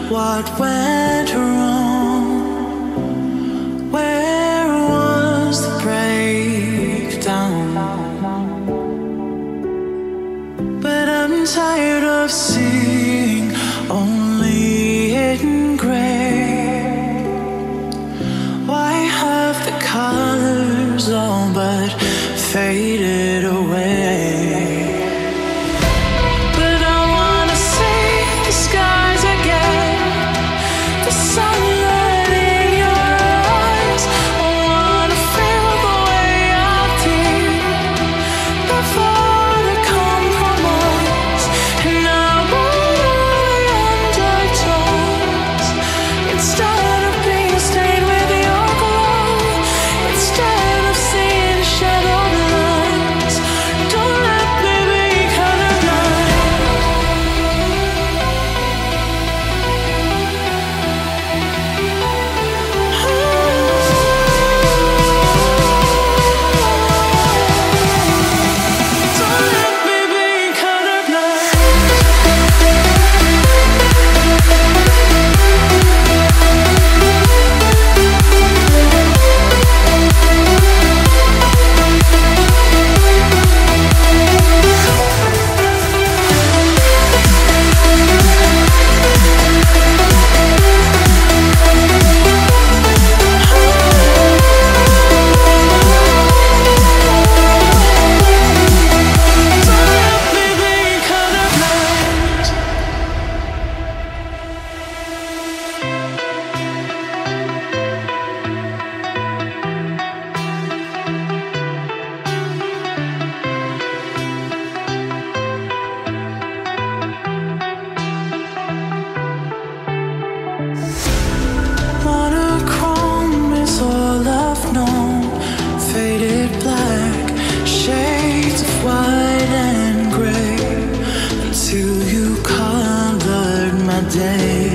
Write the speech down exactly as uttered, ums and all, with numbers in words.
what went wrong? Where was the breakdown? But I'm tired of seeing only it in gray. Why have the colors all but faded away? But I wanna see the skies again, the sunlight in your eyes. I wanna feel the way I did before the compromise. And I want all the undertones instead of being stained with your glow. Instead of seeing shadowed lines, don't let me be colorblind. Don't let me be colorblind. Monochrome is all I've known. Faded black, shades of white and gray, until you colored my day.